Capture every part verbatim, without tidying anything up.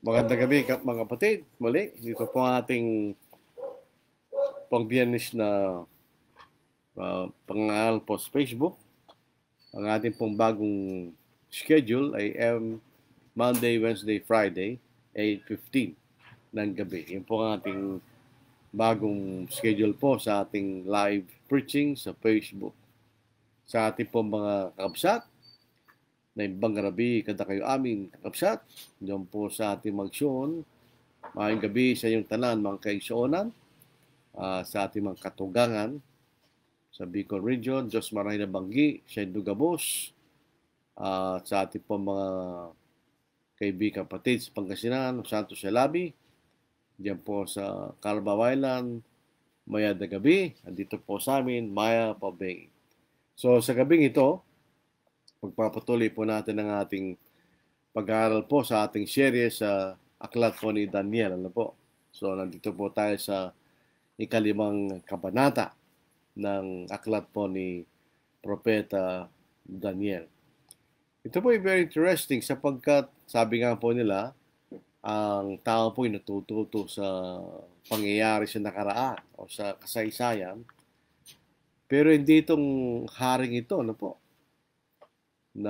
Magandang gabi mga kapatid. Muli, dito po ang ating pang-Biyernes na uh, pang-aaral po sa Facebook. Ang ating pong bagong schedule ay um, Monday, Wednesday, Friday, eight fifteen ng gabi. Yan po ang ating bagong schedule po sa ating live preaching sa Facebook. Sa ating pong mga kakabsat, na ibang gabi kada kayo aming kakabsat, diyan po sa ating magsyon. Maayong gabi sa inyong tanan, mga kaigsuonan, uh, sa ating mga katugangan sa Bicol Region, Diyos Maray na Banggi, Siya Dugabos, uh, sa ating po mga kaibigan kapatid sa Pangasinan, Santos Salabi, diyan po sa Carabao Island, Maya na gabi, andito po sa amin, Maya Pabeng. So sa gabing ito, pagpapatuloy po natin ang ating pag-aaral po sa ating serye sa aklat po ni Daniel. Ano po? So, nandito po tayo sa ikalimang kabanata ng aklat po ni Propeta Daniel. Ito po ay very interesting sapagkat sabi nga po nila, ang tao po ay natututo sa pangyayari sa nakaraan o sa kasaysayan. Pero hindi itong haring ito, ano po, na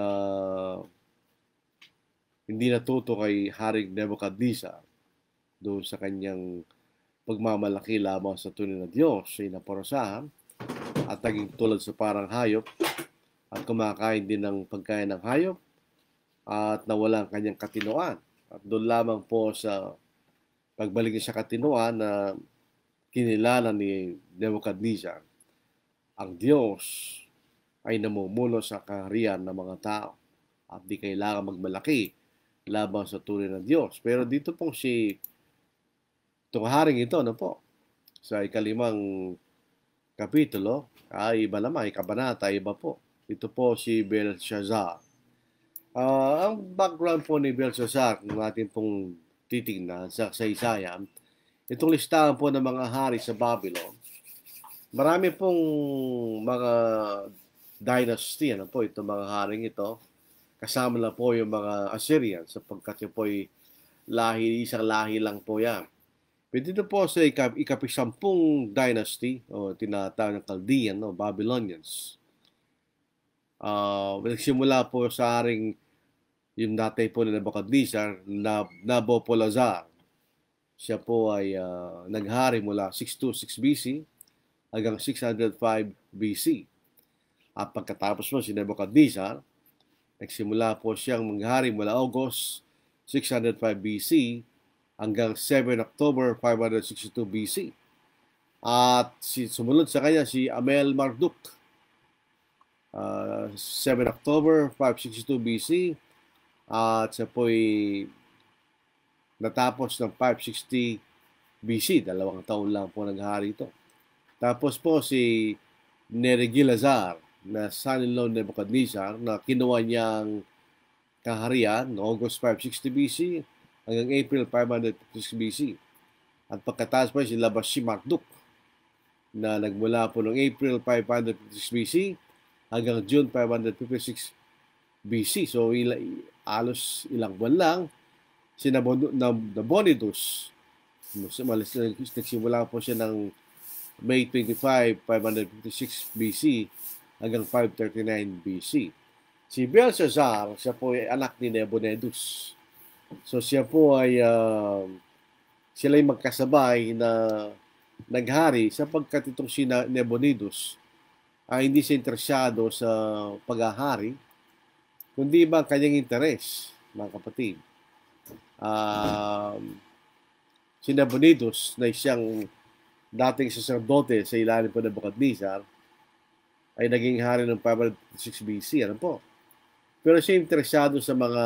hindi natuto kay Haring Nebuchadnezzar doon sa kanyang pagmamalaki lamang sa tunay na Diyos ay naparusahan at naging tulad sa parang hayop at kumakain din ng pagkain ng hayop at nawala ang kanyang katinoan. At doon lamang po sa pagbalik niya sa katinoan na kinilala ni Nebuchadnezzar, ang Diyos ay namumuno sa kaharian ng mga tao at di kailangan magmalaki laban sa tunay na Diyos. Pero dito pong si itong haring ito, ano po, sa ikalimang kapitulo, ay iba naman, ikabanata, iba po. Ito po si Belshazzar. Uh, ang background po ni Belshazzar, kung natin pong titingnan sa kasaysayan, itong listahan po ng mga hari sa Babylon, marami pong mga dynasty, ano po, itong mga haring ito. Kasama na po yung mga Assyrian sapagkat yung po ay lahi, isang lahi lang po yan. Pero dito po sa ikap, ikapisampung dynasty, o tinatawag ng Chaldean, no, Babylonians. Uh, nagsimula po sa haring yung dati po na Nebuchadnezzar, na Nabopolassar. Siya po ay uh, naghari mula six twenty-six B C hanggang six oh five B C. At pagkatapos mo si Nebuchadnezzar, nagsimula po siyang maghari mula August six oh five B C hanggang seven October five sixty-two B C. At si, sumunod sa kanya si Amel Marduk, uh, seven October five sixty-two B C, at siya po'y natapos ng five sixty B C. Dalawang taon lang po naghari ito. Tapos po si Neriglazar, na son-in-law ni Nebuchadnezzar, na kinuha niyang kaharian no August five sixty B C hanggang April five fifty-six B C. At pagkatapos pa si Labashi Marduk, na nagmula po noong April five fifty-six B C hanggang June five fifty-six B C. So ila, alos ilang buwan lang si Nabonidus. Nagsimula po siya ng May twenty-fifth five fifty-six B C hanggang five thirty-nine B C. Si Belshazzar, siya po ay anak ni Nabonidus. So siya po ay uh, sila ay magkasabay na naghari sapagkat itong si Nabonidus ay hindi siya interesado sa paghahari, kundi ba kanyang interes, mga kapatid. Uh, si Nabonidus na siyang dating saserdote sa ilalim po ng Nebuchadnezzar ay naging hari ng five fifty-six B C. Ano po? Pero siya interesado sa mga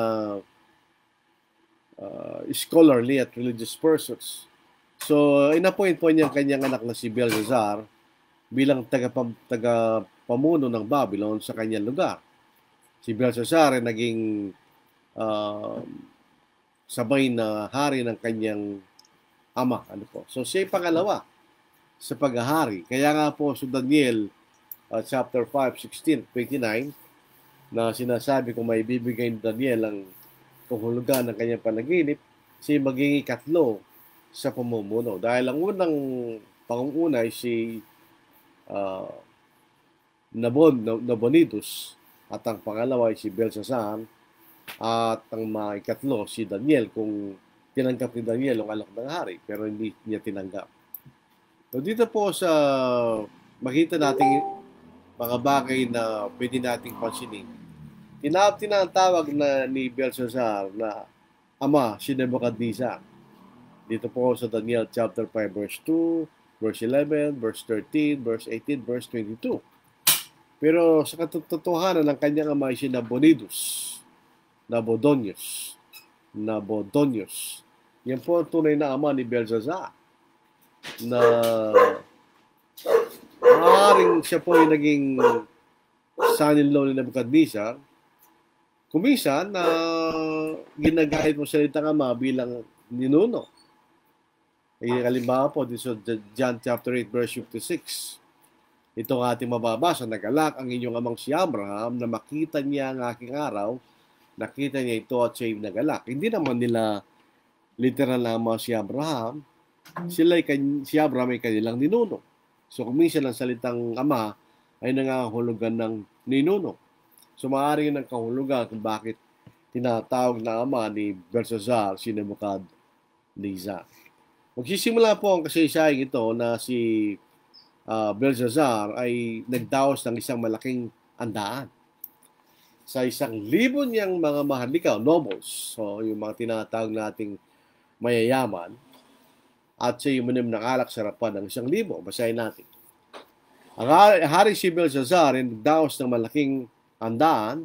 uh, scholarly at religious persons. So, inappoint po niya ang kanyang anak na si Belshazzar bilang tagapam, tagapamuno ng Babylon sa kanyang lugar. Si Belshazzar ay naging uh, sabay na hari ng kanyang ama. Ano po? So, siya yung pangalawa sa paghahari. Kaya nga po sa Daniel uh, chapter five, sixteen, twenty-nine, na sinasabi kung may bibigay ni Daniel ang kahulugan ng kanyang panaginip, si maging ikatlo sa pamumuno. Dahil ang unang pangunguna ay si uh, Nabon, Nabonidus at ang pangalawa ay si Belshazzar at ang mga ikatlo si Daniel, kung tinanggap ni Daniel ang alok ng hari pero hindi niya tinanggap. So dito po sa makita natin mga bagay na pwede nating pansinin. Tinawag tinatawag na ni Belshazzar na ama si Nebuchadnezzar. Dito po sa Daniel chapter five verse two, verse eleven, verse thirteen, verse eighteen, verse twenty-two. Pero sa katotohanan ng kanyang ama ay si Nabonidus, Nabodonius, Nabodonius. Yan po ang tunay na ama ni Belshazzar, na maaaring siya po ay naging son-in-law ni Nebuchadnezzar. Kuminsan na uh, ginagahit mo salitang ama bilang ninuno. Ay halimbawa po dito sa John chapter eight verse fifty-six. Ito ang ating mababasa, nagalak ang inyong amang si Abraham na makita niya ang aking araw, nakita niya ito at siya'y nagalak. Hindi naman nila literal na ama si Abraham, sila ay, si Abraham ay kanilang ninuno. So kuminsan ang salitang ama ay nangangahulugan ng ninuno. So maaari ng kahulugan kung bakit tinatawag na ama ni Belshazzar si Nebuchadnezzar. Magsisimula po ang kasaysayan ito na si uh, Belshazzar ay nagdaos ng isang malaking handaan sa isang libo niyang mga maharlikaw, nobles, so yung mga tinatawag nating mayayaman, at siya uminom ng alak sa harapan ng isang libo. Basahin natin. Ang hari si Belshazzar ay nagdaos ng malaking handaan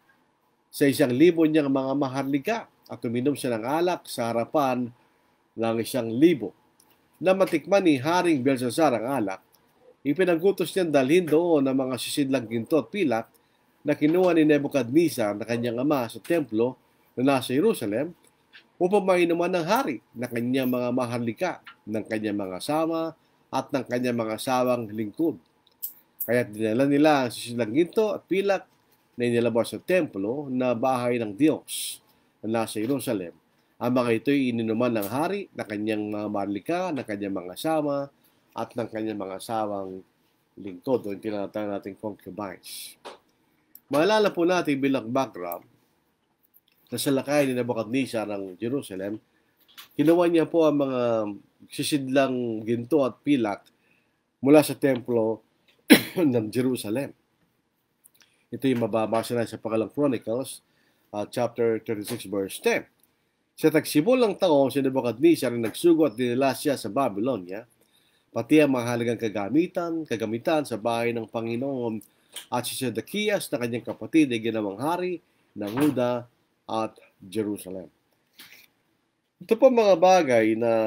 sa isang libo niyang mga maharlika at uminom siya ng alak sa harapan ng isang libo. Na matikman ni Haring Belshazzar ang alak, ipinagkutos niyang dalhin doon ang mga sisidlang ginto at pilak na kinuha ni Nebuchadnezzar na kanyang ama sa templo na nasa Jerusalem upang mainuman ng hari na kanyang mga maharlika, ng kanyang mga sama at ng kanyang mga sawang lingkod. Kaya dinala nila ang sisidlang ginto at pilak na inilabas sa templo na bahay ng Diyos na nasa Jerusalem. Ang mga ito'y ininuman ng hari na kanyang mga maharlika, ng kanyang mga sama at ng kanyang mga sawang lingkod, o yung tinatawag natin concubines. Maalala po natin bilang background na sa lakay ni Nebuchadnezzar ng Jerusalem, kinuha niya po ang mga sisidlang ginto at pilak mula sa templo ng Jerusalem. Ito yung mababasa na sa Pangalang Chronicles, uh, chapter thirty-six, verse ten. Sa tagsimulang taon, si Nebuchadnezzar ay nagsugo at dinala siya sa Babylonia, pati ang mahalagang kagamitan, kagamitan sa bahay ng Panginoon, at si Sedekias na kanyang kapatid ay ginawang hari ng Huda at Jerusalem. Ito po mga bagay na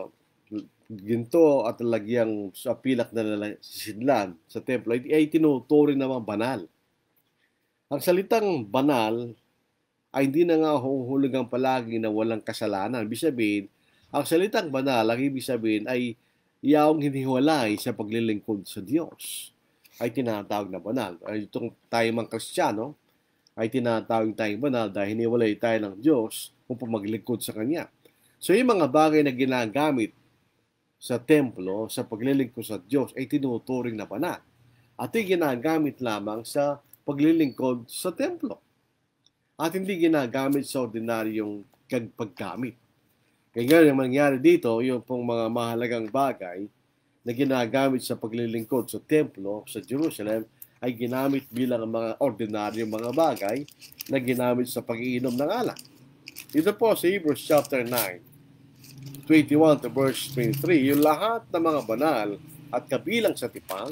ginto at lagyang sa pilak na sisidlan sa templo ay, ay tinuturing namang banal. Ang salitang banal ay hindi na nga huhulugang palagi na walang kasalanan. Ibig sabihin, ang salitang banal, ang ibig sabihin ay yaong hiniwalay sa paglilingkod sa Diyos ay tinatawag na banal. Ay itong tayo mga Kristiyano ay tinatawag tayong banal dahil hiniwalay tayo ng Diyos upang maglingkod sa Kanya. So yung mga bagay na ginagamit sa templo, sa paglilingkod sa Diyos ay tinuturing na banal. At yung ginagamit lamang sa paglilingkod sa templo. At hindi ginagamit sa ordinaryong paggamit. Kaya nga yung mangyari dito, yung pong mga mahalagang bagay na ginagamit sa paglilingkod sa templo sa Jerusalem ay ginamit bilang mga ordinaryong mga bagay na ginamit sa pag-iinom ng alak. Dito po sa Hebrews chapter nine, twenty-one to verse twenty-three, yung lahat ng mga banal at kabilang sa tipang,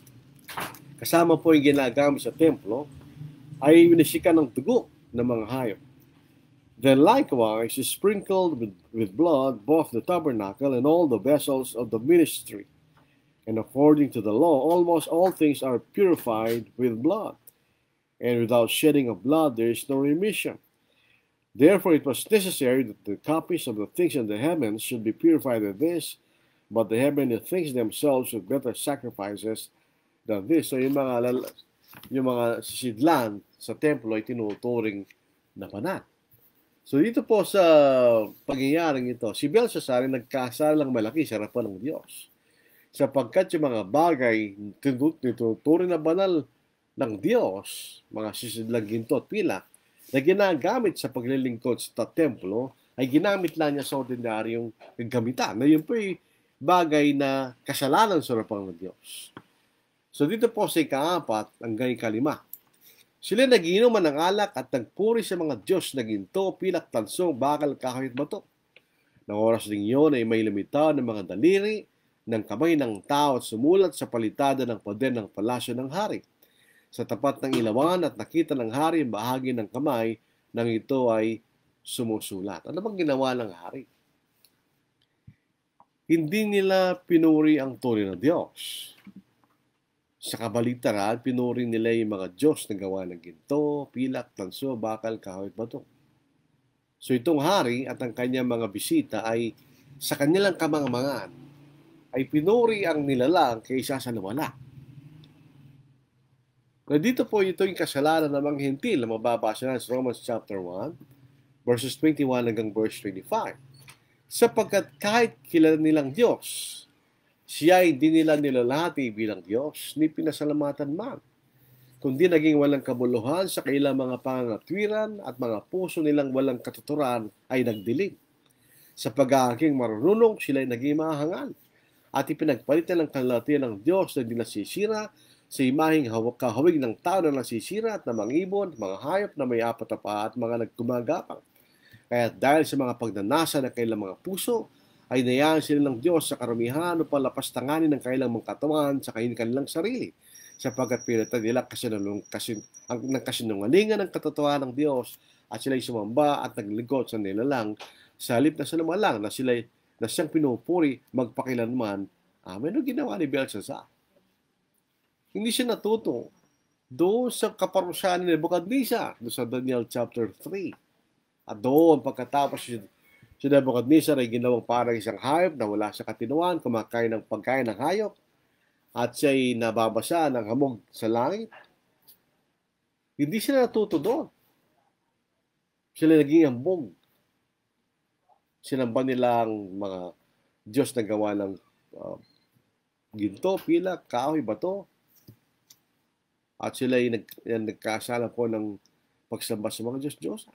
kasama po yung ginagamit sa templo, ay winisikan ng dugo ng mga hayop. Then likewise is sprinkled with, with blood both the tabernacle and all the vessels of the ministry. And according to the law, almost all things are purified with blood. And without shedding of blood, there is no remission. Therefore, it was necessary that the copies of the things in the heavens should be purified with this, but the heavenly things themselves with better sacrifices than this. So yung mga, yung mga sisidlan sa templo ay tinuturing na banal. So dito po sa pangyayaring ito, si Belshazzar ay nagkasalang malaki sa harapan ng Diyos. Sapagkat yung mga bagay tinuturing na banal ng Diyos, mga sisidlang ginto at pilak, na ginagamit sa paglilingkod sa templo, ay ginamit lang niya sa ordinaryong gamitan. Na yun po ay bagay na kasalanan sa harapan ng Diyos. So dito po sa ikaapat hanggang ikalima, sila nagiinuman ng alak at nagpuri sa mga Diyos na ginto, pilak, tanso, bakal, kahoy at bato. Nang oras ding iyon ay may lumitaw ng mga daliri ng kamay ng tao at sumulat sa palitada ng pader ng palasyo ng hari. Sa tapat ng ilawan at nakita ng hari ang bahagi ng kamay nang ito ay sumusulat. Ano bang ginawa ng hari? Hindi nila pinuri ang tunay na Diyos. Sa kabaligtaran, pinuri nila yung mga Diyos na gawa ng ginto, pilak, tanso, bakal, kahoy at bato. So itong hari at ang kanyang mga bisita ay sa kanilang kamangmangan ay pinuri ang nilalang kaysa sa lumala. Na dito po ito yung kasalanan ng mga hentil na mababasa na sa Romans chapter one, verses twenty-one hanggang verse twenty-five. Sapagkat kahit kilala nilang Diyos, siya ay hindi nila nilalati bilang Diyos, ni pinasalamatan man, kundi naging walang kabuluhan sa kailang mga pangangatwiran at mga puso nilang walang katuturan ay nagdilim. Sa pag-aaking marunong, sila ay naging mahangal at ipinagpalitan ng kalatian ng Diyos na hindi nasisira sa imaheng kahawig ng tao na nasisira at na mga ibon, mga hayop na may apat na paa at mga nagkumagapang. Kaya dahil sa mga pagnanasa ng kailang mga puso, ay nayaan sila ng Diyos sa karumihan upang lapastanganin ng kailang mga katawan sa kanilang sarili, sapagkat pinalitan nila kasinunung, kasin, ang, ng kasinungalingan ng katotohanan ng Diyos at sila'y sumamba at naglingkod sa nilalang sa halip na sa lumalang na sila'y na siyang pinupuri magpakilanman. Amen. Ano ginawa ni Belshazzar? Hindi siya natuto doon sa kaparusahan ni Nebuchadnezzar, doon sa Daniel chapter three. At doon pagkatapos siya Si Nebuchadnezzar ay ginawang parang isang hayop na wala sa katinuan, kumakain ng pagkain ng hayop, at siya ay nababasa ng hamog sa langit. Hindi sila natuto doon. Sila naging hambog. Sinamba nila ang mga Diyos na gawa ng uh, ginto, pilak, kahoy, bato. At sila ay nag, nagkasala po ng pagsamba sa mga Diyos-Diyos.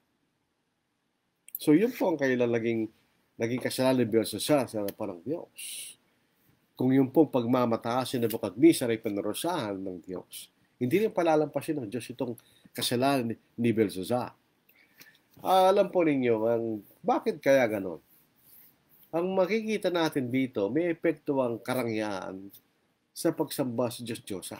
So yun po ang kailan naging, naging kasalanan ni Belshazzar sa harapan ng Diyos. Kung yung pong pagmamataas si Nebuchadnezzar ay pinarusahan ng Diyos, hindi rin palalampasin ng Diyos itong kasalanan ni Belshazzar. Uh, alam po ninyo, ang, bakit kaya ganon? Ang makikita natin dito, may epekto ang karangyaan sa pagsamba sa Diyos-Diyosa.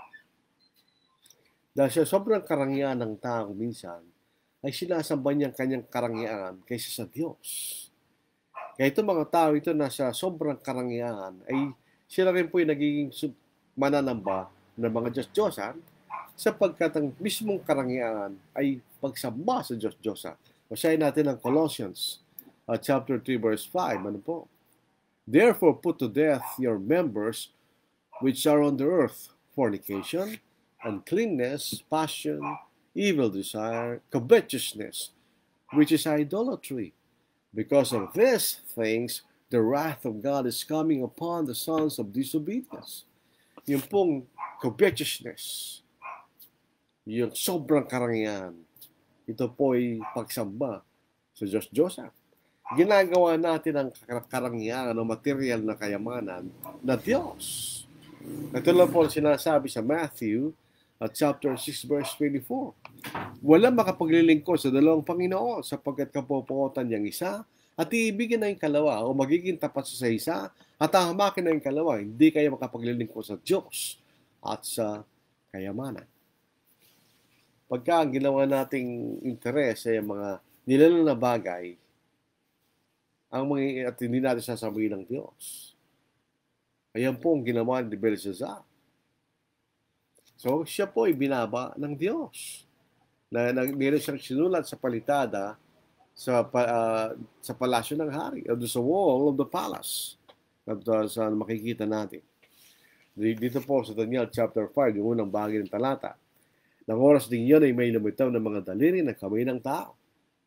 Dahil sa sobrang karangyaan ng tao minsan, ay sinasamba niyang kanyang karangyaan kaysa sa Diyos. Kaya itong mga tao ito na sa sobrang karangyaan, ay sila rin po yung nagiging mananamba ng mga Diyos-Diyosan sapagkat ang mismong karangyaan ay pagsamba sa Diyos-Diyosan. Basahin natin ang Colossians uh, chapter three verse five. Ano po? Therefore put to death your members which are on the earth, fornication, uncleanness, passion, evil desire, covetousness, which is idolatry. Because of these things, the wrath of God is coming upon the sons of disobedience. Yung pong covetousness, yung sobrang karangyaan, ito po ay pagsamba sa Diyos-Diyosan. Ginagawa natin ang karangyaan o material na kayamanan na Diyos. Ito lang po sinasabi sa Matthew at chapter six verse twenty-four. Walang makapaglilingkod sa dalawang Panginoon sapagkat kapopotan niyang isa at iibigin na yung kalawa o magiging tapat sa isa at hahamakin na yung kalawa. Hindi kayo makapaglilingkod sa Diyos at sa kayamanan. Pagka ang ginawa nating interes ay mga nilalang na bagay, ang mga, at hindi natin sasabihin ng Diyos. Ayan po ang ginawa ni Belshazzar. So, siya po ay binaba ng Diyos. Na, na meron siyang sinulat sa palitada sa uh, sa palasyo ng hari, o sa wall of the palace. At uh, sa makikita natin. Dito po sa Daniel chapter five, yung unang bahagi ng talata. Nang oras din yun ay may lumitaw ng mga daliri ng kamay ng tao.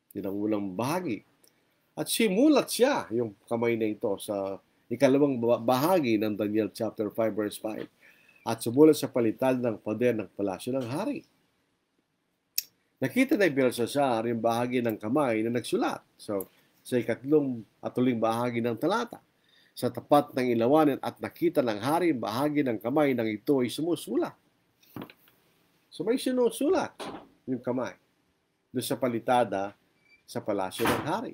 Yun ang unang bahagi. At simulat siya, yung kamay na ito, sa ikalawang bahagi ng Daniel chapter five verse five. At sumulat sa palitan ng pader ng palasyo ng hari. Nakita ni Belshazzar yung bahagi ng kamay na nagsulat. So, sa ikatlong at huling bahagi ng talata. Sa tapat ng ilawanan at nakita ng hari yung bahagi ng kamay ng ito ay sumusulat. So, may sinusulat yung kamay doon sa palitada sa palasyo ng hari.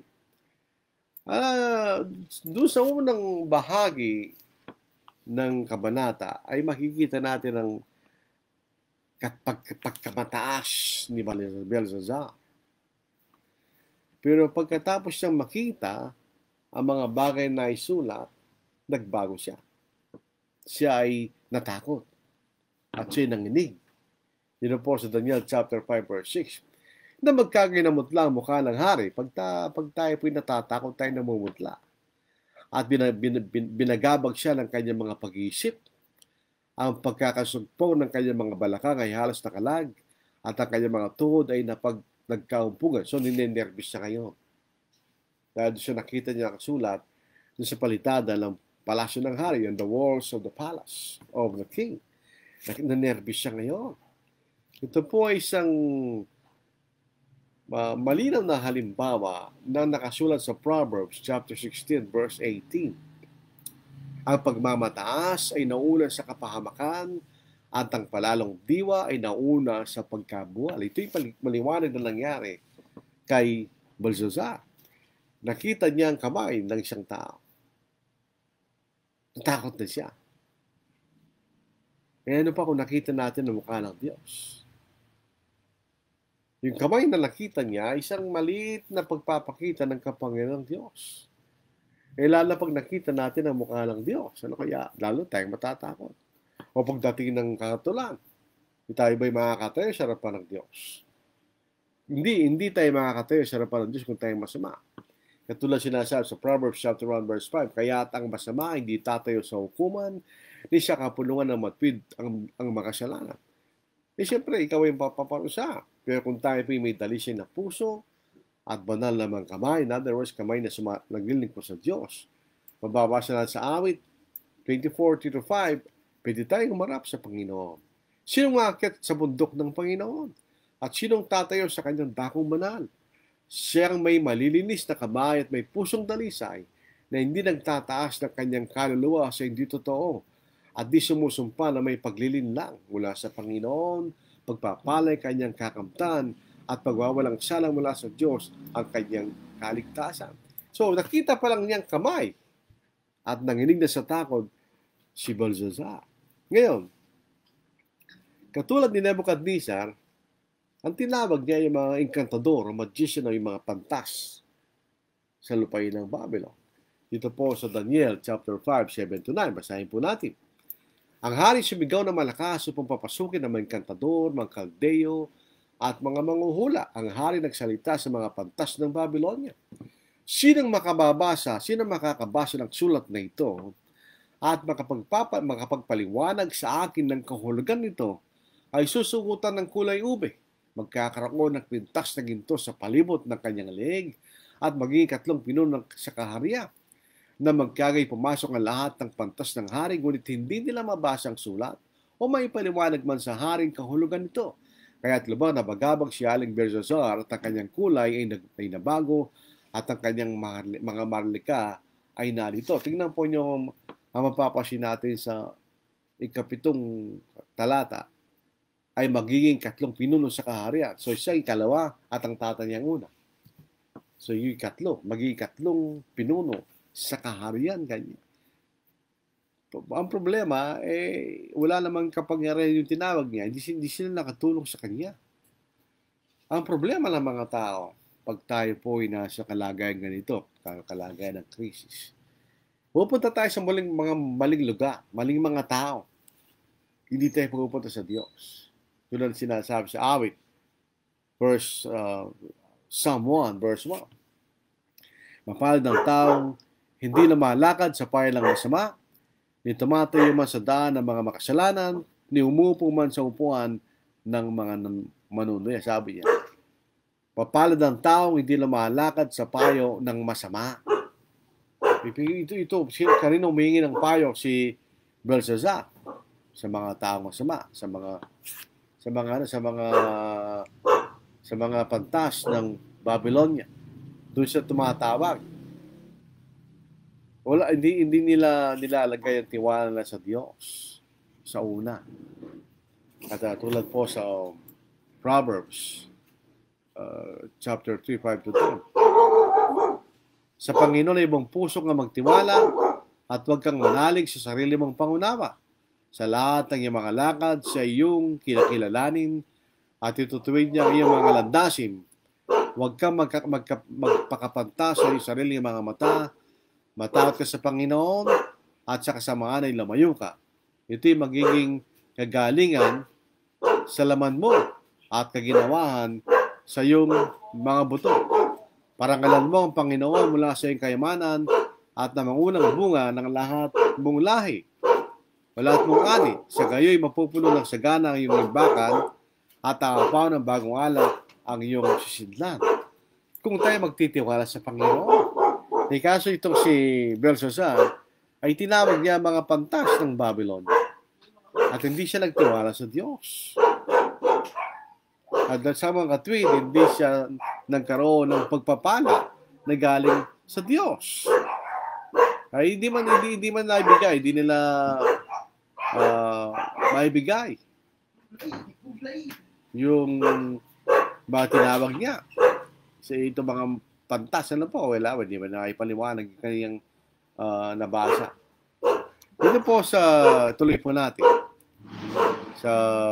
Uh, doon sa unang bahagi ng kabanata ay makikita natin ang pagkamataas ni Belshazzar. Pero pagkatapos siyang makita ang mga bagay na isulat, nagbago siya. Siya ay natakot at siya'y nanginig. Yun po sa Daniel chapter five verse six. Na magkaginamutla ang mukha ng hari. Pag, ta, pag tayo po'y natatakot, tayo namumutla. At bin, bin, bin, binagabag siya ng kanyang mga pag-iisip. Ang pagkakasugpo ng kanyang mga balakang ay halos nakalag at ang kanyang mga tuhod ay napag, nagkaumpugan. So, ninenervous siya ngayon. Dahil siya nakita niya nakasulat doon sa palitada ng palasyo ng hari, on the walls of the palace of the king. Ninenervous siya ngayon. Ito po ay isang uh, malinaw na halimbawa na nakasulat sa Proverbs chapter sixteen verse eighteen. Ang pagmamataas ay nauna sa kapahamakan at ang palalong diwa ay nauna sa pagkabuwal. Ito'y maliwanag na nangyari kay Belshazzar. Nakita niya ang kamay ng isang tao. Natakot na siya. E ano pa kung nakita natin ang mukha ng Diyos? Yung kamay na nakita niya, isang maliit na pagpapakita ng kapangyarihan ng Diyos. Eh lalo pag nakita natin ang mukha ng Diyos, ano kaya? Lalo tayong matatakot. O pagdating ng kakatulan, tayo ba'y makakatayo sa harapan ng Diyos? Hindi, hindi tayo makakatayo sa harapan ng Diyos kung tayo masama. Katulad sinasabi sa Proverbs chapter one verse five, kaya ang masama hindi tatayo sa hukuman, ni siya kapulungan ng matwid ang, ang makasalanan. Eh siyempre, ikaw ay papaparusa. Pero kung tayo po'y may dalisay na puso, at banal namang kamay, in other words, kamay na suma- naglilingkod sa Diyos. Mababasa natin sa awit twenty-four to five, pwede tayong umarap sa Panginoon. Sinong aakyat sa bundok ng Panginoon? At sinong tatayo sa kanyang dakong banal? Siyang may malilinis na kamay at may pusong dalisay na hindi nagtataas ng kanyang kaluluwa sa hindi totoo at di sumusumpa na may paglilinlang mula sa Panginoon, pagpapalay kanyang kakamtan at pagwawalang salang mula sa Diyos ang kanyang kaligtasan. So, nakita pa lang niyang kamay at nanginig na sa takot si Belshazzar. Ngayon, katulad ni Nebuchadnezzar, ang tinawag niya yung mga encantador o magician o yung mga pantas sa lupain ng Babylon. Dito po sa Daniel chapter five, seven to nine. Basahin po natin. Ang hari sumigaw na malakas upang papasukin ng mga encantador, mga kaldeo, at mga manguhula. Ang hari nagsalita sa mga pantas ng Babylonia. Sinong makababasa, sinong makakabasa ng sulat na ito at makapagpapa, makapagpaliwanag sa akin ng kahulugan nito ay susugutan ng kulay ube. Magkakaroon ng pintas na ginto sa palibot ng kanyang leeg at magiging katlong pinuno sa kaharian na magkagay pumasok ang lahat ng pantas ng hari ngunit hindi nila mabasa ang sulat o may paliwanag man sa haring kahulugan nito. Kaya't lubang nabagabag si Aling Belshazzar at ang kanyang kulay ay, nag, ay nabago at ang kanyang marli, mga marlika ay narito. Tingnan po nyo ang mapapasin natin sa ikapitong talata ay magiging katlong pinuno sa kaharian. So siya ikalawa at ang tata niyang una. So yung ikatlo, magiging katlong pinuno sa kaharian kanya. Ang problema, eh, wala namang kapangyarihan yung tinawag niya. Hindi, hindi sila nakatulong sa kanya. Ang problema ng mga tao, pag tayo po ay nasa kalagayan ganito, kalagayan ng krisis, pupunta tayo sa maling, mga maling lugar, maling mga tao. Hindi tayo pupunta sa Diyos. Tulad sinasabi sa awit, verse, uh, Psalm one, verse one. Mapalad ng taong hindi na malakad sa payo ng masama, ni tumatayo man sa daan ng mga makasalanan, ni umupo man sa upuan ng mga manunuya. Sabi niya, Mapalad ang taong hindi lumalakad sa payo ng masama. Ito, ito, kanino humingi ng payo? Si Belshazzar. Sa mga taong masama, sa mga sa mga sa mga sa mga pantas ng Babylonia. Doon siya tumatawag. Wala, hindi hindi nila nilalagay ang tiwala na sa Diyos sa una. At uh, tulad po sa um, Proverbs uh, chapter three, five to ten. Sa Panginoon ay ibang puso nga magtiwala at huwag kang manalig sa sarili mong pangunawa. Sa lahat ng iyong mga lakad, sa iyong kinakilalanin at itutuwid niya ang iyong mga landasin. Huwag kang magka, magka, magpakapanta sa iyong sariling mga mata. Matakot ka sa Panginoon at sa kasamaan ay lamayo ka. Ito'y magiging kagalingan sa laman mo at kaginawahan sa iyong mga buto. Parangalan mo ang Panginoon mula sa iyong kayamanan at na mangunang bunga ng lahat mong lahi. Wala at mong ani, sa gayo'y mapupuno ng sagana ang iyong limbakan at aapaw ng bagong alak ang iyong sisidlan. Kung tayo magtitiwala sa Panginoon. E kaso itong si Belshazzar ay tinawag niya mga pantas ng Babylon at hindi siya nagtiwala sa Diyos. At sa mga katwid, hindi siya nagkaroon ng pagpapala na galing sa Diyos. Ay hindi man hindi, hindi man naibigay, hindi nila uh, maibigay yung mga tinawag niya. Sa ito mga pantas na po, wala, hindi ba naipaliwanag yung kanyang uh, nabasa. Dito po sa, tuloy po natin, sa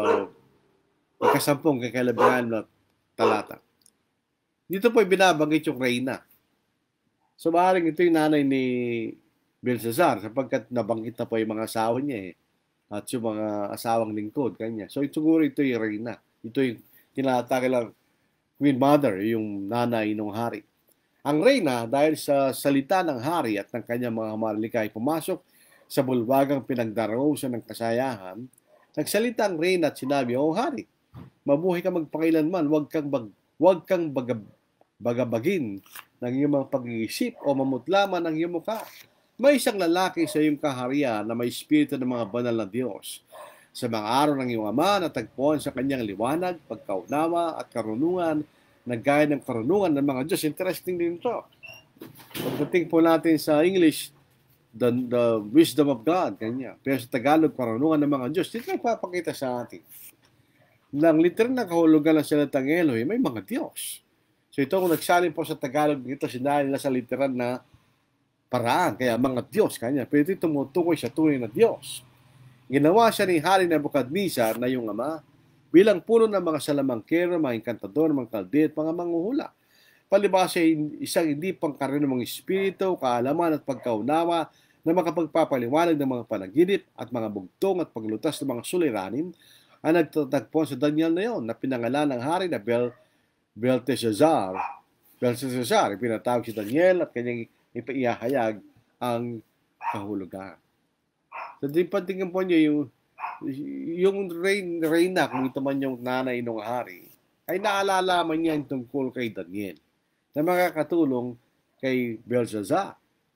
ikasampung kakailabihan na talata. Dito po binabanggit yung reyna. So, maaaring ito yung nanay ni Belshazzar sapagkat nabanggit na po yung mga asawa niya eh. At yung mga asawang lingkod, kanya. So, siguro ito yung reyna. Ito yung tinatawag lang Queen Mother, yung nanay ng hari. Ang reyna, dahil sa salita ng hari at ng kanyang mga malikay pumasok sa bulwagang pinagdaroosan ng kasayahan, nagsalita ang reyna at sinabi, O hari, mabuhay ka magpakailanman, huwag kang, bag, huwag kang bagab, bagabagin ng iyong mga pag-iisip o mamutlaman ng iyong mukha. May isang lalaki sa iyong kaharian na may espiritu ng mga banal na Diyos. Sa mga araw ng iyong ama, natagpuan sa kanyang liwanag, pagkaunawa at karunungan na gaya ng karunungan ng mga Diyos. Interesting din ito. Pagdating po natin sa English, the, the wisdom of God, kanya. Pero sa Tagalog, karunungan ng mga Diyos. Dito nagpapakita sa atin. Nang literal na kahulugan ng salitang Elohim, may mga Diyos. So ito kung nagsalin po sa Tagalog dito, sinabi nila sa literal na paraan, kaya mga Diyos kanya. Pero ito tumutukoy sa tunay na Diyos. Ginawa siya ni Hari Nebuchadnezzar na yung ama bilang puno ng mga salamangkero, mga enkantador, mga kalde at mga manghuhula. Palibasa isang hindi pangkaraniwang espiritu, kaalaman at pagkaunawa na makapagpapaliwanag ng mga panaginip at mga bugtong at paglutas ng mga suliranin ang nagtatagpuan sa Daniel na yon na pinangalan ng hari na Bel Belteshazzar. Belteshazzar, pinatawag si Daniel at kanyang ipaihahayag ang kahulugan. So, di patingin po niyo yung yung reign, reyna, kung ito man yung nanay ng hari, ay naalala man niya yung tungkol kay Daniel na makakatulong kay Belshazzar.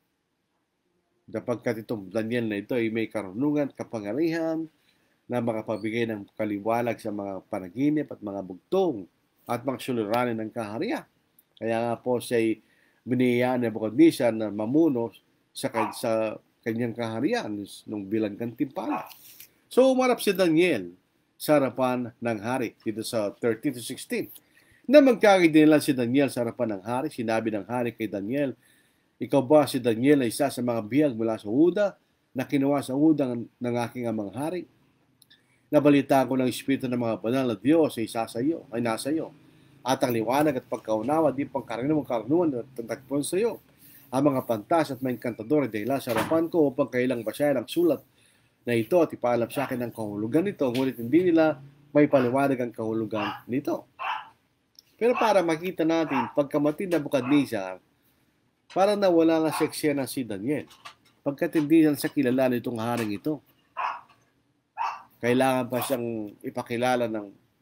Dapagkat itong Daniel na ito ay may karunungan, kapangyarihan na makapabigay ng kaliwalag sa mga panaginip at mga bugtong at mga suliranin ng kaharian. Kaya nga po siya biniyayaan ni Nebuchadnezzar na mamuno sa, sa kanyang kaharian nung bilang gantimpala. So, umarap si Daniel sa harapan ng hari dito sa thirteen to sixteen. Na magkakidinilan si Daniel sa harapan ng hari, sinabi ng hari kay Daniel, ikaw ba si Daniel ay isa sa mga bihag mula sa Huda na kinuha sa Huda ng aking amang hari? Nabalitaan ko ng espiritu ng mga banal na Diyos ay isa sa iyo, ay nasa iyo. At ang liwanag at pagkaunawa, di pang karaniwang karunungan at tagpuan sa iyo. Ang mga pantas at mga enkantador ay dahilan sa harapan ko upang kailang basahin ang sulat na ito at ipaalam sa akin ang kahulugan nito, ngunit hindi nila may paliwanag ang kahulugan nito. Pero para makita natin, pagkamatid na Nebuchadnezzar, parang nawala na sa eksena si Daniel. Pagkat hindi sa kilala nitong haring ito. Kailangan pa siyang ipakilala ng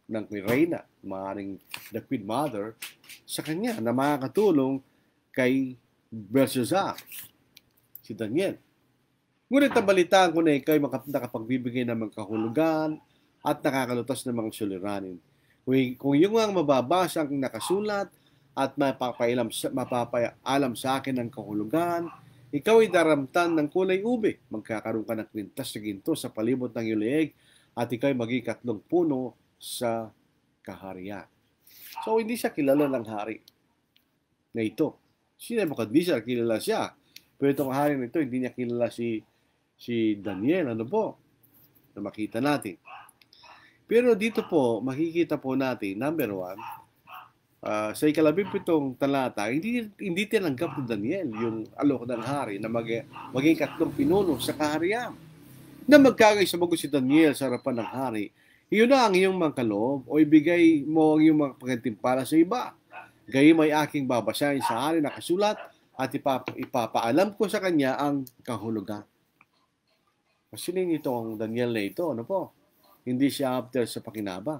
ng Reyna, maaaring the Queen Mother, sa kanya na makakatulong kay Belshazzar, si Daniel. Ngunit nabalitaan ko na ikaw ay nakapagbibigay ng mga kahulugan at nakakalutas ng mga suliranin. Kung yung ang mababasa ang nakasulat at mapapailam, mapapaalam sa akin ng kahulugan, ikaw ay daramtan ng kulay ube. Magkakaroon ka ng kwintas sa ginto sa palibot ng iyong leeg at ikaw ay maging katlong puno sa kaharian. So, hindi siya kilala ng hari na ito. Si Nebuchadnezzar, kilala siya. Pero itong hari na ito, hindi niya kilala si si Daniel. Ano po? Na makita natin. Pero dito po, makikita po natin, number one, uh, sa ikalabimpitong talata, hindi, hindi tinanggap ni Daniel yung alok ng hari na mag, maging katlong pinuno sa kaharian. Na magkagay sa bago si Daniel sa harapan ng hari, iyon na ang iyong mga kaloob o ibigay mo ang iyong mga pagkatimpala sa iba. Gayun may aking babasahin sa hari na kasulat at ipapa, ipapaalam ko sa kanya ang kahulugan. Pasilin ito ang Daniel na ito, ano po? Hindi siya after sa pakinabang.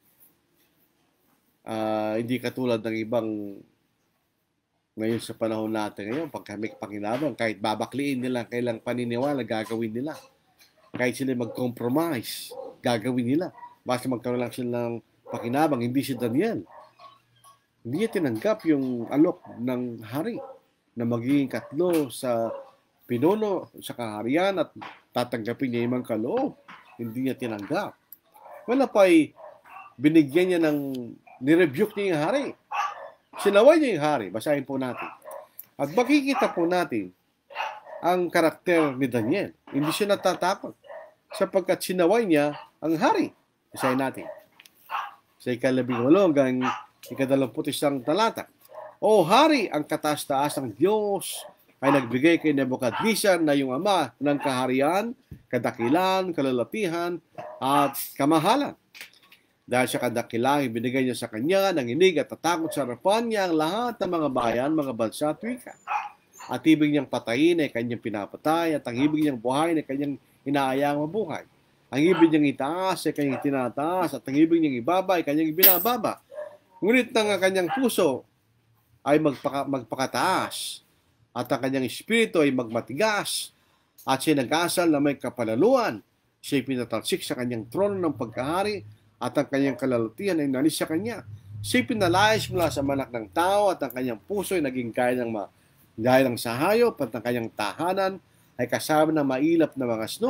Uh, hindi katulad ng ibang ngayon sa panahon natin ngayon, pag kami pakinabang, kahit babakliin nila, kailang paniniwala, gagawin nila. Kahit sila mag-compromise, gagawin nila. Basta magkaroon lang sila ng pakinabang, hindi si Daniel. Hindi niya tinanggap yung alok ng hari na magiging katlo sa pinuno sa kaharian at tatanggapin niya yung mga kaloob. Hindi niya tinanggap. Wala pa'y binigyan niya ng, nirebuke niya yung hari. Sinaway niya yung hari. Basahin po natin. At makikita po natin ang karakter ni Daniel. Hindi siya natatakot sapagkat sinaway niya ang hari. Basahin natin. Sa ikalabing walo hanggang ikadalamput isang talata. O hari, ang kataas-taas ng Diyos ay nagbigay kay Nebuchadnezzar na yung ama ng kaharian, kadakilan, kalalatihan, at kamahalan. Dahil sa kadakilang ibinigay niya sa kanya, nanginig at tatakot sa harapan niya ang lahat ng mga bayan, mga bansa at wika. At ibig niyang patayin ay kanyang pinapatay, at ang ibig niyang buhayin ay kanyang inaayang mabuhay. Ang ibig niyang itaas ay kanyang tinataas, at ang ibig niyang ibaba ay kanyang ibinababa. Ngunit ng kanyang puso ay magpaka, magpakataas, at ang kanyang espiritu ay magmatigas, at siya nag-asal na may kapalaluan. Siya ay pinatalsik sa kanyang trono ng pagkahari, at ang kanyang kalalutihan ay nalis sa kanya. Siya ay pinalayas mula sa manak ng tao, at ang kanyang puso ay naging gaya ng, ma- gaya ng sahayop, at ang kanyang tahanan ay kasama ng mailap na mga snow.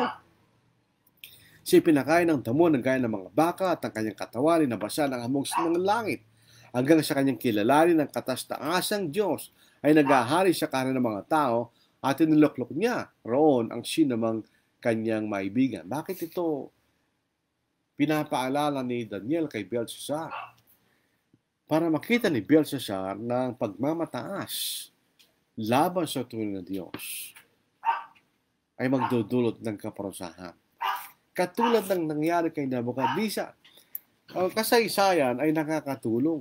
Siya ay pinakain ng damo ng gaya ng mga baka, at ang kanyang katawan ay nabasa ng hamog sa mga langit, hanggang sa kanyang kilalanin ng kataas-taasang Diyos ay naghahari sa kanan ng mga tao at iniluklok niya roon ang sinamang kanyang maibigan. Bakit ito pinapaalala ni Daniel kay Belshazzar? Para makita ni Belshazzar na ang pagmamataas laban sa tunay na Diyos ay magdudulot ng kaparusahan. Katulad ng nangyari kay Nebuchadnezzar, ang kasaysayan ay nakakatulong.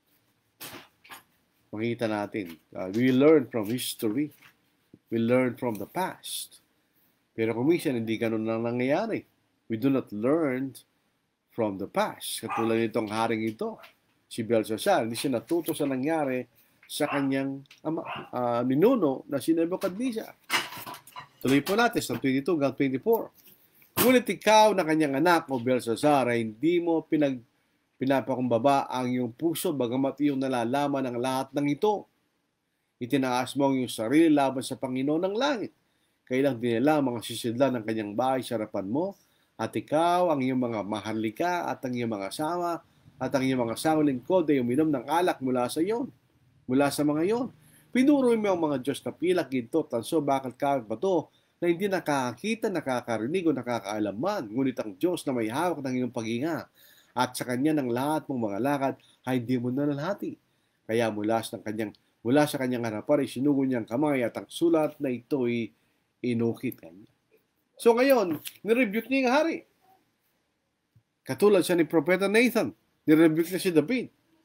Makita natin, uh, we learn from history. We learn from the past. Pero kung minsan hindi ganun lang nangyayari. We do not learn from the past. Katulad nitong haring ito, si Belshazzar, hindi siya natuto sa nangyari sa kanyang ama, uh, ninuno na si Nebuchadnezzar. Tuloy po natin sa twenty-two hanggang twenty-four. Ngunit ikaw na kanyang anak o Belshazzar ay hindi mo pinag pinapakumbaba ang iyong puso bagamat iyong nalalaman ang lahat ng ito. Itinaas mo ang iyong sarili laban sa Panginoon ng langit. Kailang dinala ang mga sisidlan ng kanyang bahay sa harapan mo, at ikaw, ang iyong mga maharlika at ang iyong mga asawa at ang iyong mga asawang lingkod ay uminom ng alak mula sa iyon, mula sa mga iyon. Pinuro mo ang mga Diyos na pilak, ginto, tanso, bakal, kawit, bato, na hindi nakakakita, nakakarinig o nakakaalam man. Ngunit ang Diyos na may hawak ng iyong paghinga at sa kanya ng lahat mong mga lakad ay hindi mo nalalhati. Kaya mula sa kanyang, mula sa kanyang harapan ay sinugo niyang kamay at ang sulat na ito'y inukit kanya. So ngayon, nirebuke niya yung hari. Katulad siya ni Propeta Nathan, nirebuke na si David.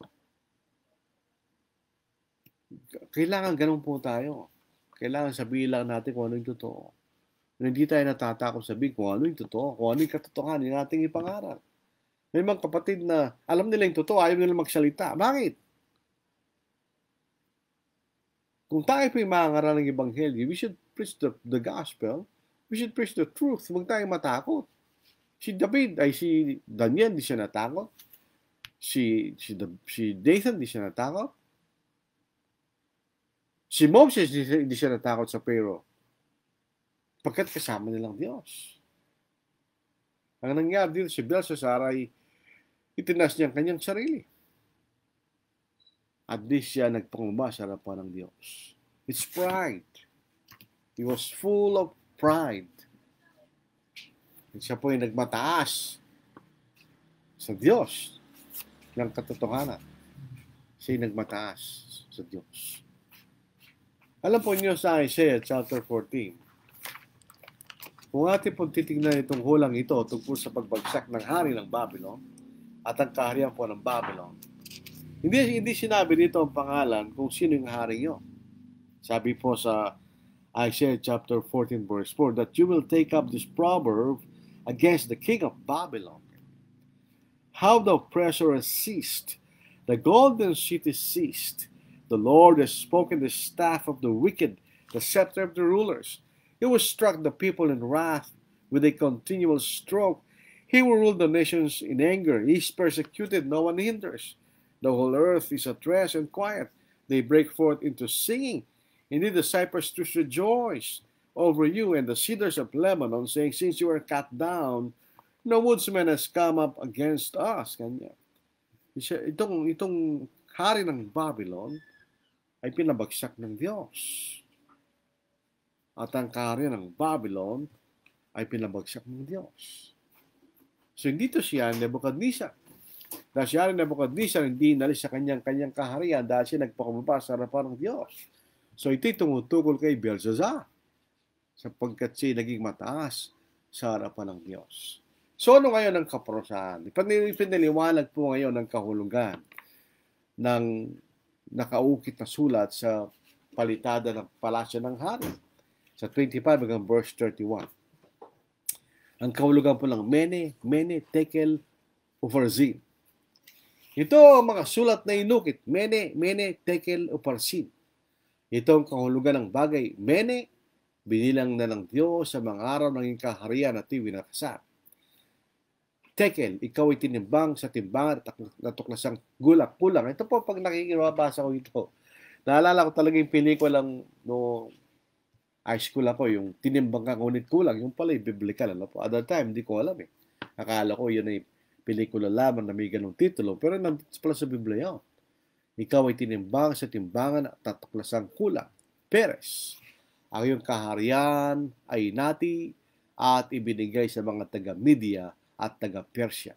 Kailangan ganun po tayo. Kailangan sabihin lang natin kung ano yung totoo. Hindi tayo natatakot sabihin kung ano yung totoo, kung ano yung katotohanan ng ating ipangaral. May mga kapatid na alam nila yung totoo, ayaw nila magsalita. Bakit? Kung tayo po yung mangangaral ng Ebanghelyo, we should preach the, the gospel. We should preach the truth. Huwag tayong matakot. Si David, ay si Daniel, di siya natakot. Si, si, si Dathan, di siya natakot. Si Moses, di, di siya natakot sa Pharaoh. Pagkat kasama nilang Diyos. Ang nangyari dito, si Belshazzar ay itinas niya ang kanyang sarili. At di siya nagpangumba sa harapan ng Diyos. It's pride. He was full of pride. At siya po ay nagmataas sa Diyos ng katotohanan. Siya ay nagmataas sa Diyos. Alam po niyo sa Isaiah chapter fourteen, kung ating pong titignan itong hulang ito tungkol sa pagbagsak ng hari ng Babylon at ang kaharian po ng Babylon, hindi, hindi sinabi dito ang pangalan kung sino yung hari nyo. Sabi po sa Isaiah chapter fourteen verse four, that you will take up this proverb against the king of Babylon. How the oppressor has ceased, the golden city ceased. The Lord has spoken the staff of the wicked, the scepter of the rulers. He will struck the people in wrath with a continual stroke. He will rule the nations in anger. He is persecuted, no one hinders. The whole earth is at rest and quiet. They break forth into singing. Indeed, the cypress trees rejoice over you, and the cedars of Lebanon, saying, since you are cut down, no woodsman has come up against us. Kanya. Itong, itong hari ng Babylon ay pinabagsak ng Diyos. At ang kaharian ng Babylon ay pinabagsak ng Diyos. So, hindi to siya Nebuchadnezzar. Dahil siya Nebuchadnezzar, hindi inalis sa kanyang, kanyang kaharian dahil siya nagpakumbaba sa harapan ng Diyos. So, ito'y tumutukol kay Belshazzar sapagkat siya naging mataas sa harapan ng Diyos. So, ano ngayon ang kaparusahan? Ipinaliwanag po ngayon ang kahulugan ng nakaukit na sulat sa palitada ng palasyo ng hari sa twenty-five hanggang verse thirty-one. Ang kahulugan po ng mene, mene, tekel, ufarzin. Ito ang mga sulat na inukit. Mene, mene, tekel, ufarsin. Ito ang kahulugan ng bagay. Mene, binilang na ng Diyos sa mga araw ng iyong kaharian at iwinakasap. Tekel, ikaw ay tinimbang sa timbangan at natuklasang gulak, kulang. Ito po, pag nakikibabasa ko ito, naalala ko talaga yung pelikulang no high school ako, yung tinimbang ka ngunit kulang, yung pala yung biblical. Ano po? At that time, hindi ko alam eh. Akala ko yun ay pelikula lamang na may ganong titulo, pero nandito pala sa Biblia yun. Ikaw ay tinimbang sa timbangan at natuklasang kulang. Peres, ang iyong kaharian ay nati at ibinigay sa mga taga-Media at taga-Persia.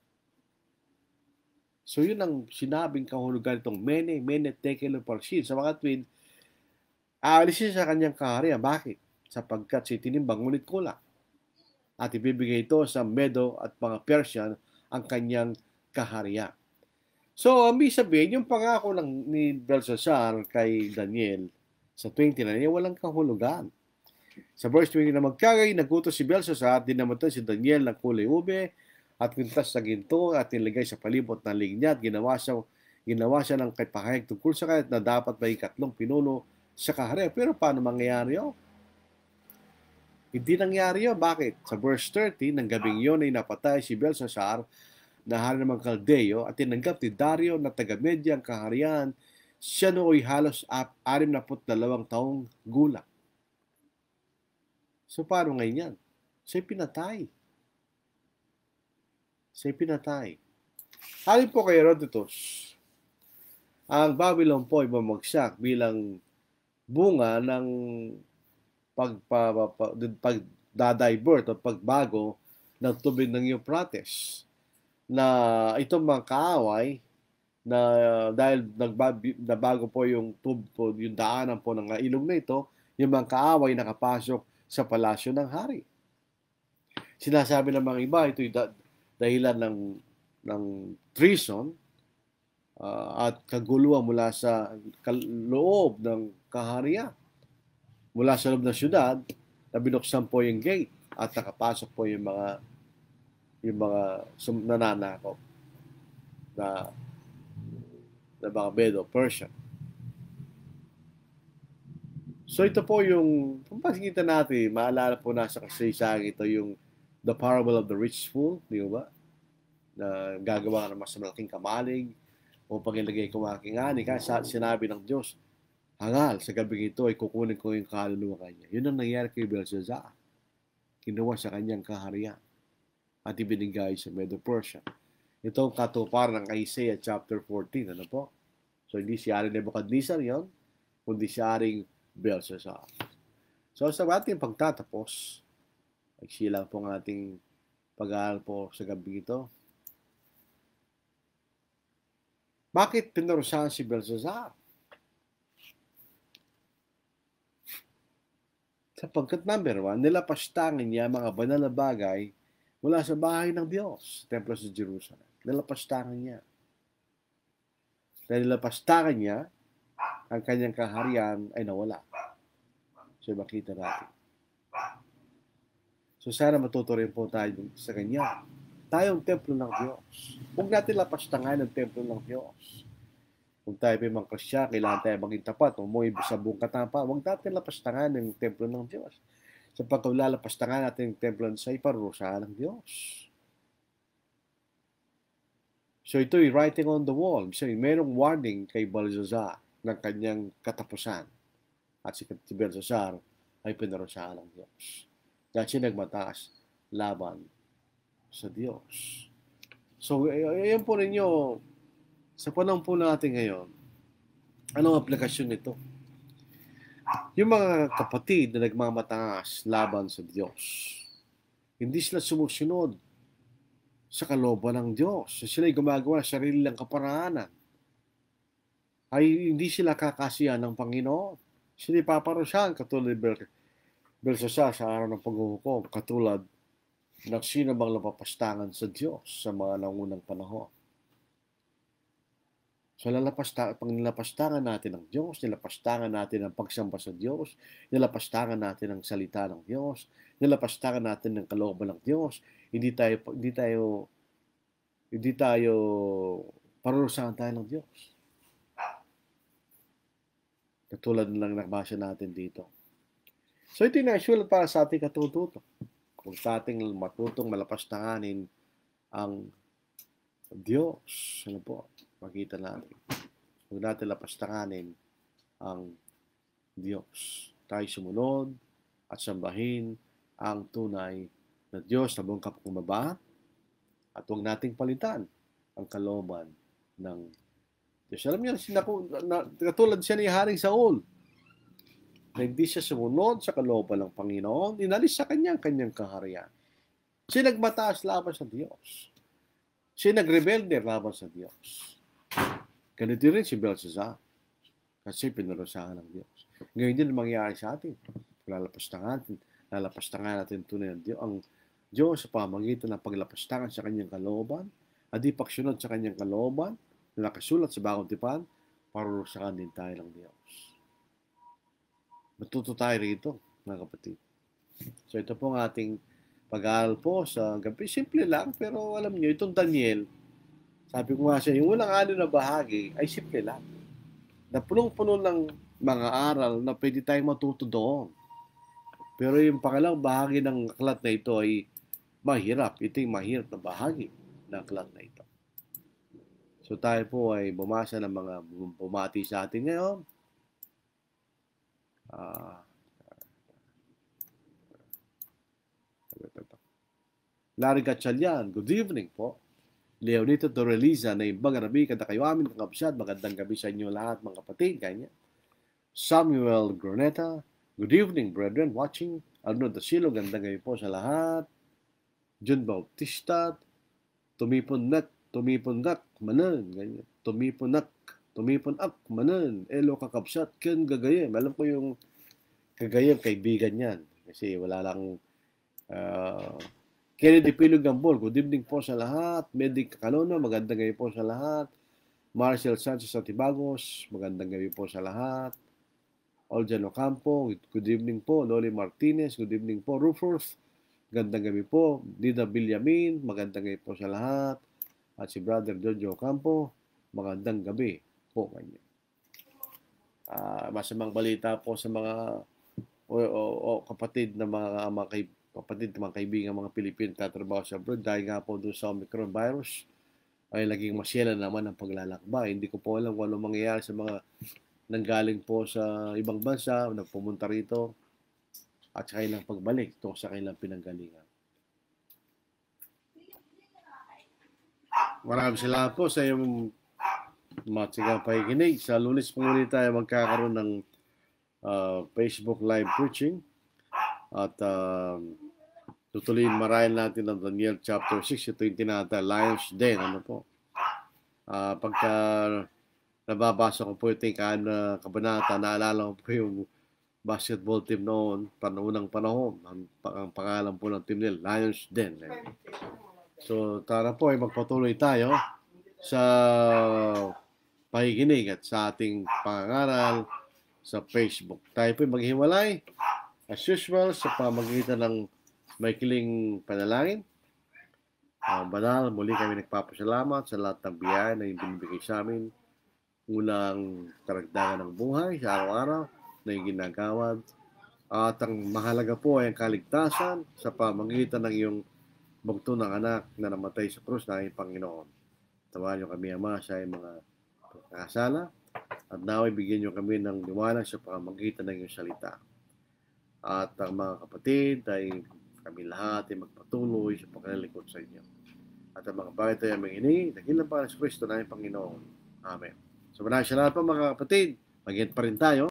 So yun ang sinabing kahulugan itong mene, mene, tekel, ufarsin. Sa mga twin, aalisin sa kanyang kaharian. Bakit? Sapagkat si tinimbang ngunit kulang. At ibibigay ito sa Medo at mga Persian ang kanyang kaharian. So, ang ibig sabihin, yung pangako ng ni Belshazzar kay Daniel sa twenty-nine, walang kahulugan. Sa verse twenty na magkagay, nagutos si Belshazzar, dinamatan si Daniel ng kulay ube at kwintas na ginto at nilagay sa palibot ng lignya at ginawa siya, ginawa siya ng kaypahayag tungkol sa kanya na dapat may ikatlong pinuno sa kaharian. Pero paano mangyayari yun? Hindi nangyari yun. Bakit? Sa verse thirty, ng gabing yun ay napatay si Belshazzar na hari ng mga Kaldeo at tinanggap ni Dario na taga-Media ang kaharian. Siya nooy halos anim na dalawang taong gulang. So, paano ngayon yan? Siya'y pinatay. Siya'y pinatay. Halin po kay Herodotus, ang Babylon po ay bumagsak bilang bunga ng pagdadivert o pagbago ng tubig ng Euphrates. Na itong mga kaaway, na dahil nagbago po yung tub po, yung daanan po ng ilog na ito, yung mga kaaway nakapasok sa palasyo ng hari. Sinasabi ng mga iba, ito'y dahilan ng, ng treason uh, at kaguluhan mula sa loob ng kaharian. Mula sa loob ng syudad, na binuksan po yung gate at nakapasok po yung mga yung mga sum- nananakop na, na mga Medo Persian. So ito po yung, kung pakikita natin, maalala po nasa kasaysayan ito yung the parable of the rich fool, di ba? Na gagawa ka ng mas malaking kamalig o pag ilagay ko aking ani, kasi sinabi ng Diyos, hangal, sa gabing ito ay kukunin ko yung kaluluwa kanya. Yun ang nangyari kay Belshazzar. Kinuha sa kanyang kaharian at ibinigay sa Medo Persia. Ito ang katuparan ng Isaiah chapter fourteen. Ano po? So hindi si Aring Nebuchadnezzar yon, kundi si Aring Belshazzar. So sa ating pagtatapos, ay silang po ang ating pag-aaral po sa gabi ito. Bakit pinarusahan si Belshazzar? Sapagkat number one, nilapastangan niya mga banal na bagay mula sa bahay ng Diyos, templo sa Jerusalem. Nilapastangan niya. Dahil nilapastangan niya, ang kanyang kaharian ay nawala. So makita natin. So sana matuto rin po tayo sa kanya. Tayong templo ng Diyos. Huwag natin lapastangan ang templo ng Diyos. Kung tayo may mga Kristya, kailangan tayo maging tapat. Umuwi sa buong katapa, huwag natin lapastangan ang templo ng Diyos. Sa pagkawalalapastangan natin ang templo sa iparurusahan ng Diyos. So ito'y writing on the wall. So merong warning kay Belshazzar ng kanyang katapusan. At si Belshazzar ay pinarusahan ng Diyos. Dahil siya nagmataas laban sa Diyos. So, ayan po ninyo, sa panahon po natin ngayon, anong aplikasyon nito? Yung mga kapatid na nagmamataas laban sa Diyos, hindi sila sumusunod sa kalooban ng Diyos. Sila'y gumagawa sa sarili lang kaparaanan. Ay hindi sila kakasiyan ng Panginoon. Sila'y paparusahan katulad ni Belshazzar sa araw ng paghuhukom, katulad ng sino bang napapastangan sa Diyos sa mga nangunang panahon. So lalapasta, pag nilapastangan natin ang Diyos, nilapastangan natin ang pagsamba sa Diyos, nilapastangan natin ang salita ng Diyos, nilapastangan natin ang kalooban ng Diyos, hindi tayo hindi tayo hindi tayo parurusahan tayo ng Diyos. Katulad lang nabasa natin dito. So ito yung naisulat para sa ating katututo. Kung sa ating matutong malapastanganin ang Diyos, ano po, makita natin. Huwag natin lapastanganin ang Diyos. Tayo sumunod at sambahin ang tunay na Diyos na buong kapakumaba at huwag nating palitan ang kalooban ng Diyos. Alam niyo, katulad siya ni Haring Saul, na hindi siya sumunod sa kalooban ng Panginoon, inalis sa kanya ang kanyang kaharian. Siya nagmataas laban sa Diyos. Siya nagrebelde laban sa Diyos. Ganito rin si Belshazzar. Kasi pinarusahan ng Diyos. Ngayon din mangyayari sa atin. Lalapastangan natin, lalapastangan natin tunay ng Diyos. Ang Diyos sa pamagitan ng paglapastangan sa kanyang kalooban, at di pagsunod sa kanyang kalooban, na nakasulat sa Bagong Tipan, parurusahan din tayo ng Diyos. Matuto tayo rito, mga kapatid. So ito po ang ating pag-aaral po sa gabi. Simple lang, pero alam niyo, itong Daniel, sabi ko nga siya, yung walang ano na bahagi ay simple lang. Na punong-puno ng mga aral na pwede tayong matuto doon. Pero yung pangalang bahagi ng aklat na ito ay mahirap. Ito yung mahirap na bahagi ng aklat na ito. So tayo po ay bumasa ng mga bumati sa atin ngayon. Uh, Larry Gatchalian, good evening po. Leonito Torreliza na imbang gabi kada kayo amin mga kapsat. Magandang gabi sa inyo lahat mga kapatid. Kanya. Samuel Groneta, good evening brethren watching. Arnold Dasilo, gandang gabi po sa lahat. John Bautista, tumipunak, tumipunak, manan. Ganyan. Tumipunak, tumipunak, manan. Elo kakapsat, ken gagayem. Alam ko yung gagayem, kaibigan yan. Kasi wala lang uh, Kennedy Pilog Gambol, good evening po sa lahat. Medic Kakalono, magandang gabi po sa lahat. Marcel Sanchez Atibagos, magandang gabi po sa lahat. Oljan Ocampo, good evening po. Loli Martinez, good evening po. Rufus Gandang gabi po. Dida Bilyamin, magandang gabi po sa lahat. At si Brother Jojo Campo, magandang gabi po kanya. Uh, masamang balita po sa mga o, o, o kapatid na mga, mga kay, kapatid na mga kaibigan mga Pilipino tatrabaho sa abroad dahil nga po doon sa Omicron virus ay laging masyela naman ang paglalakbay. Hindi ko po alam kung ano mangyayari sa mga nanggaling po sa ibang bansa, nagpumunta rito at sa kailang pagbalik ito sa kailang pinanggalingan. Maraming salamat po sa iyong matigang pakikinig. Sa Lunes po ulit tayo magkakaroon ng uh, Facebook live preaching at uh, tutuloyin marahin natin ang Daniel chapter six. Ito yung tinata Lion's Den. Ano po? Uh, pagka nababasa ko po ito yung uh, kabanata, naalala ko po yung basketball team noon, panunang panahon, ang, ang pangalan po ng team nila, Lion's Den. So, tara po ay magpatuloy tayo sa pakikinig at sa ating pangaral sa Facebook. Tayo po ay maghiwalay as usual sa pamagitan ng maikiling panalangin. Ang uh, banal, muli kami nagpapasalamat sa lahat ng biyaya na yung binibigay sa amin. Unang karagdagan ng buhay sa araw-araw na yung ginagawad. At ang mahalaga po ay ang kaligtasan sa pamagitan ng iyong bugto ng anak na namatay sa krus na aming Panginoon. Tawagan niyo kami, Ama, sa mga pagkakasala at naway bigyan niyo kami ng liwanag sa pamamagitan ng iyong salita. At ang mga kapatid ay kami lahat ay magpatuloy sa pagkalilikod sa inyo. At ang mga bagay tayo may hini, dakilang pa sa Kristo na aming Panginoon. Amen. So maraming salamat po mga kapatid. Mag-ingat pa rin tayo